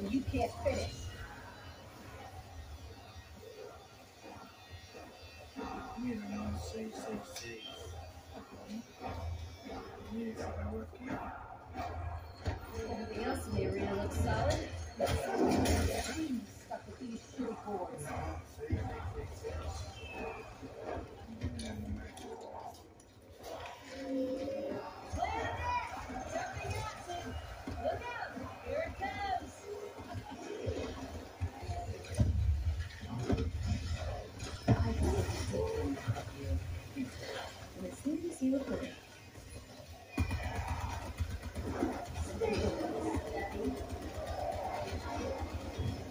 you can't finish. You know, say. Yes, I work here. Everything else in the arena looks solid. But someone has dreams stuck with these shitty boards. Say. Clear the deck! Jumping acid! Look out! Here it comes! I got to take things from you. And as soon as you agree, stay with us, Daddy.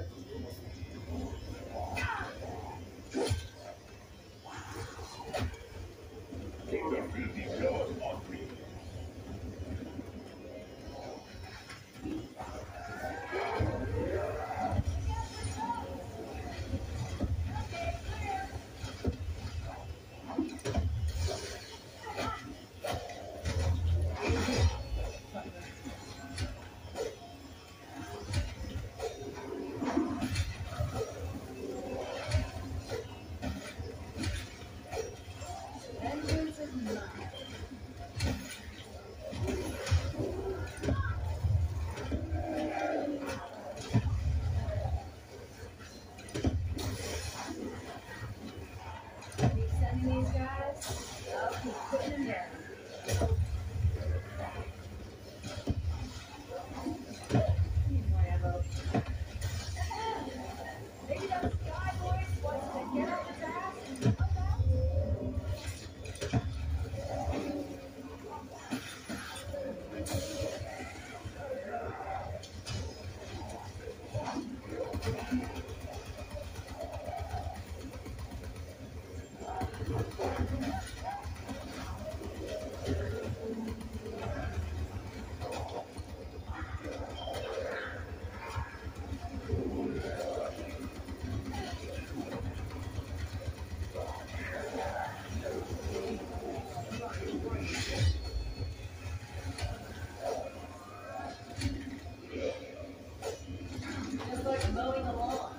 Vengeance is mine. Keep sending these guys. I'll keep putting them down. Need more ammo. Maybe those sky boys wants to get off his ass and come back. Just like mowing the lawn.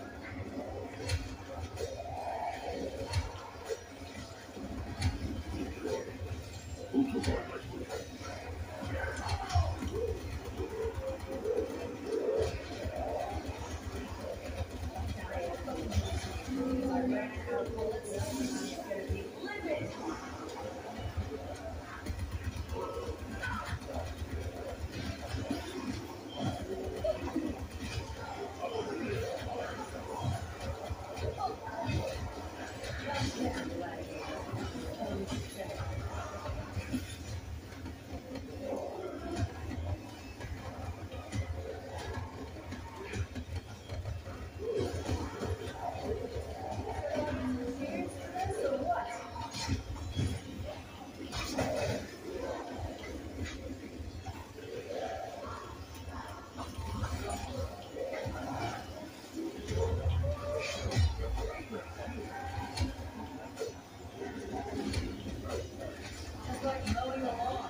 I ran out of bullets. It's gonna be livid. Just like mowing the lawn.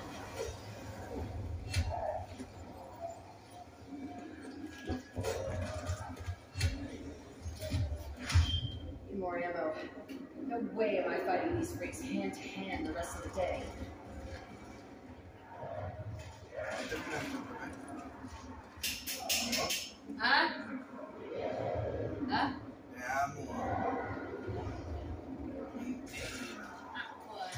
Need more ammo. No way am I fighting these freaks hand to hand the rest of the day. Huh? Huh? What?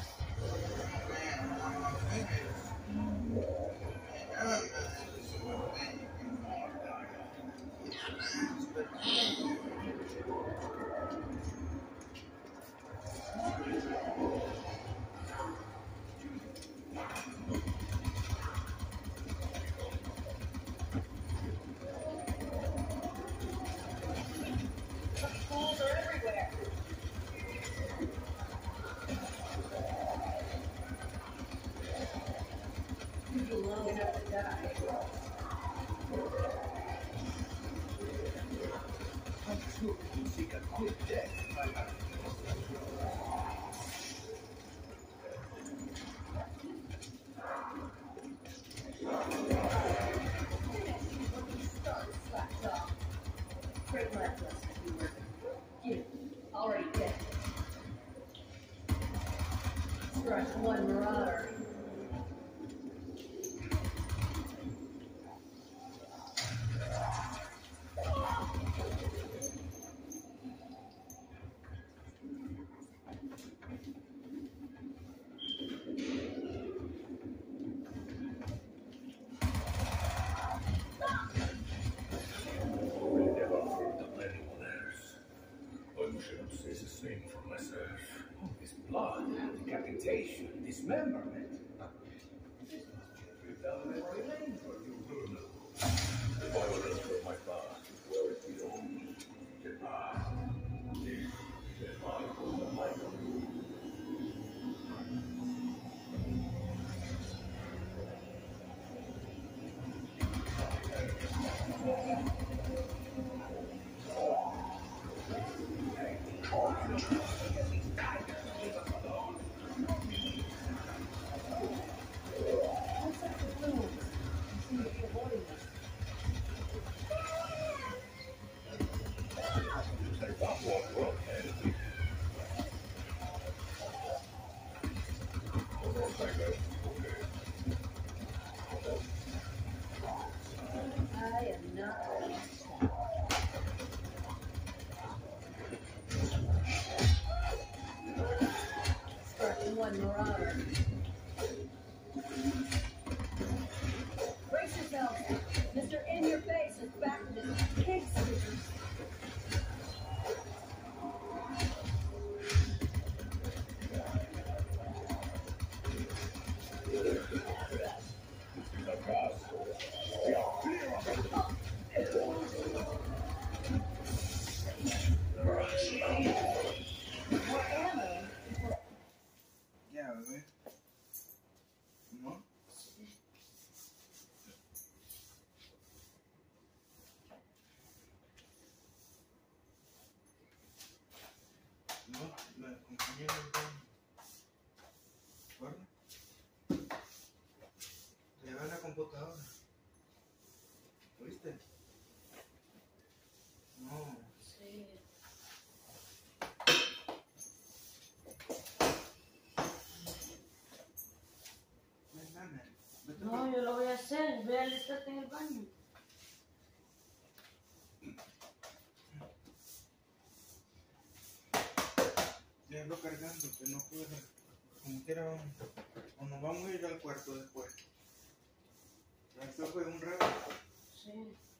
Fools are everywhere. You're long enough to die. I'm sure you seek a quick death. Start slapped off. Great life lesson, viewer. You, already dead. Scratch one marauder. We never heard of anyone else. I shouldn't say the same for myself. All this blood, decapitation, dismemberment. This must be a trip down memory lane for you, Bruno. The violence of my past is where it belongs. fire. Brace yourselves. Mr. In Your Face is back with his pig stickers. More ammo. Ya, bebé. ¿No? No, me acompañé en el baño. ¿Guarda? Lleva la computadora. ¿Oíste? No. Sí. Ven, dame. Vete No, yo lo voy a hacer. Ve a alistarte en el baño. Déjalo cargando, que no pueda. Como quiera, o nos vamos a ir al cuarto después. Esto fue un rato. Sí.